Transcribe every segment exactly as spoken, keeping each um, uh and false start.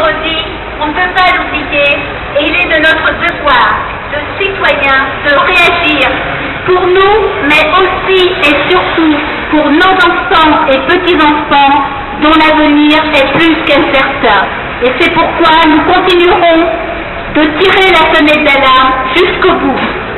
vendredi, on ne peut pas l'oublier, et il est de notre devoir de citoyens de réagir pour nous, mais aussi et surtout pour nos enfants et petits-enfants dont l'avenir est plus qu'incertain. Et c'est pourquoi nous continuerons de tirer la sonnette d'alarme jusqu'au bout.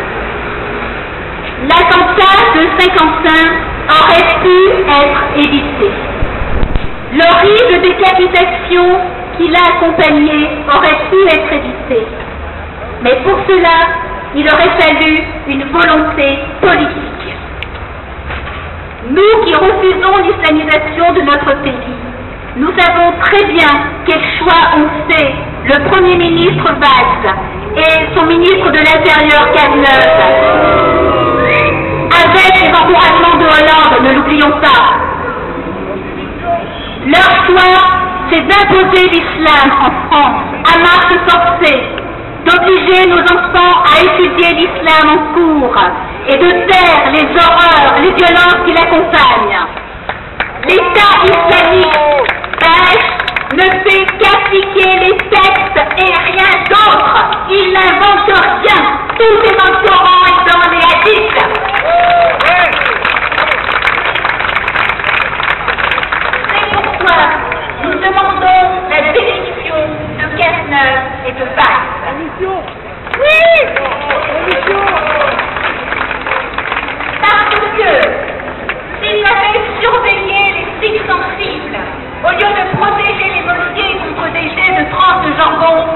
L'attentat de Saint-Quentin aurait pu être évité. L'horrible décapitation qui l'a accompagné aurait pu être évitée. Mais pour cela, il aurait fallu une volonté politique. Nous qui refusons l'islamisation de notre pays, nous savons très bien quel choix ont fait le Premier ministre Valls et son ministre de l'Intérieur Cazeneuve. Avec les encouragements de Hollande, ne l'oublions pas. Leur choix, c'est d'imposer l'islam en France à marche forcée, d'obliger nos enfants à étudier l'islam en cours et de taire les horreurs, les violences qui l'accompagnent. L'État islamique, Daesh, ne fait qu'appliquer les textes et rien d'autre. Il n'invente rien. Tout est dans le Coran et dans les hadiths. C'est pourquoi nous demandons la démission de Cazeneuve et de Valls. Oui! Parce que s'ils avaient surveillé les sites sensibles, au lieu de protéger les mosquées contre des jets de tranches de jambon,